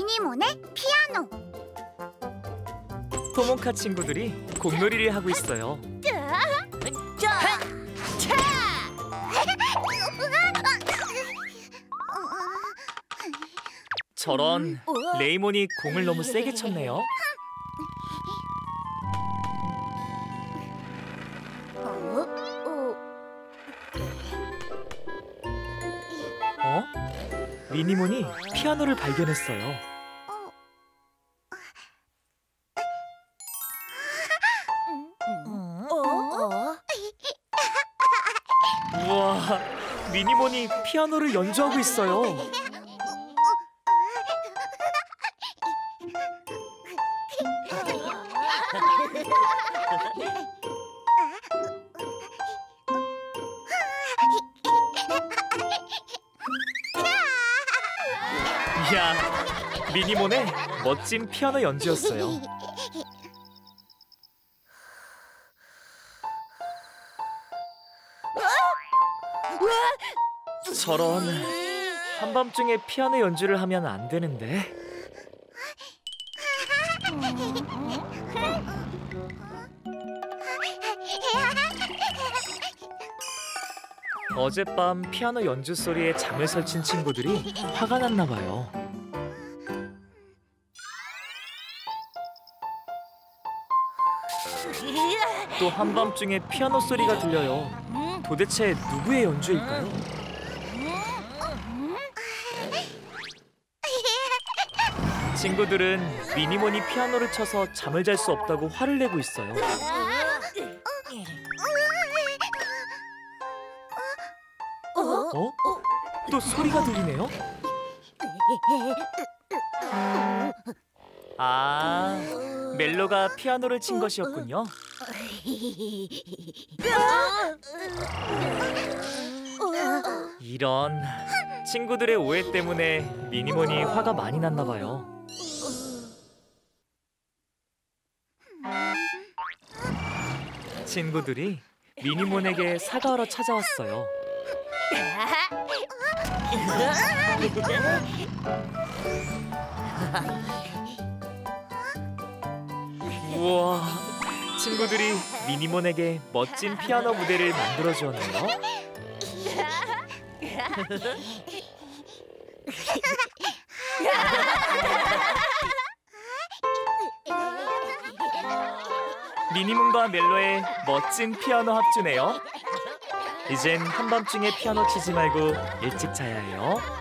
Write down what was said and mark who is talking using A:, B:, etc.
A: 미니몬의 피아노.
B: 토모카 친구들이 공놀이를 하고 있어요. 저런, 레이몬이 공을 너무 세게 쳤네요. 미니몬이 피아노를 발견했어요. 우와, 미니몬이 피아노를 연주하고 있어요. 이야, 미니몬의 멋진 피아노 연주였어요. 저런, 한밤중에 피아노 연주를 하면 안 되는데. 어젯밤 피아노 연주 소리에 잠을 설친 친구들이 화가 났나 봐요. 또 한밤중에 피아노 소리가 들려요. 도대체 누구의 연주일까요? 친구들은 미니몬이 피아노를 쳐서 잠을 잘 수 없다고 화를 내고 있어요. 또 소리가 들리네요? 아, 멜로가 피아노를 친 것이었군요. 이런, 친구들의 오해 때문에 미니몬이 화가 많이 났나 봐요. 친구들이 미니몬에게 사과하러 찾아왔어요. 우와, 친구들이 미니몬에게 멋진 피아노 무대를 만들어 주었네요. 미니몬과 멜로의 멋진 피아노 합주네요. 이젠 한밤중에 피아노 치지 말고 일찍 자야 해요.